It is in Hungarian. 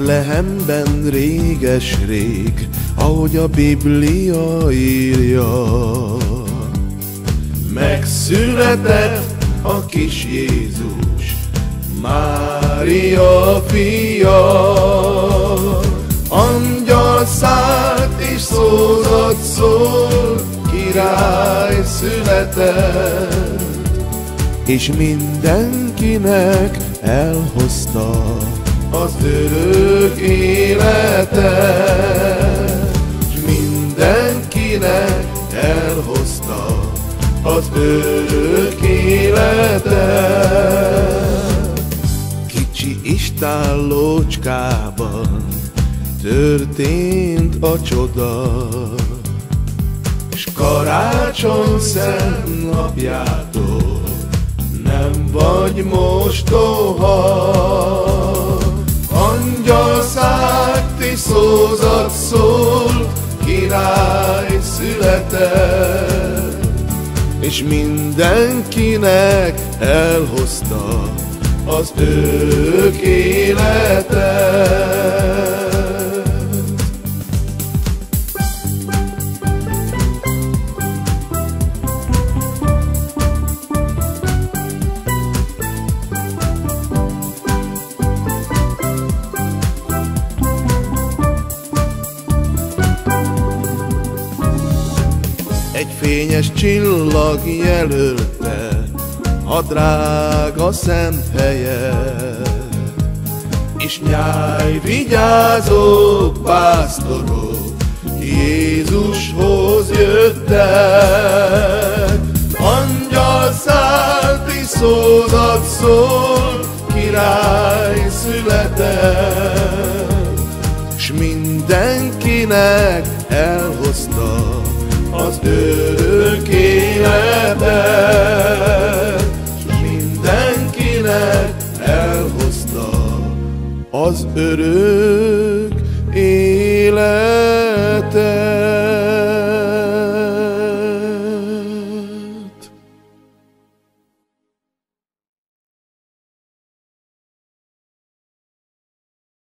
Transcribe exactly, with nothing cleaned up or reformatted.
Betlehemben réges-rég, ahogy a Biblia írja, megszületett a kis Jézus, Mária fia. Angyal szállt és szózat szól, király született, és mindenkinek elhozta az örök életet, és mindenkinek elhozta az örök életet. Kicsi istállócskában történt a csoda, s karácsony szent napjától nem vagy mostoha. Angyal szállt és szózat szól, király született, és mindenkinek elhozta az örök életet. Egy fényes csillag jelölte a drága szent helyet, és nyáj vigyázók, pásztorok Jézushoz jöttek. Angyal szállt és szózat szól, király született, s mindenkinek elhozta az örök életet, s mindenkinek elhozta az örök életet.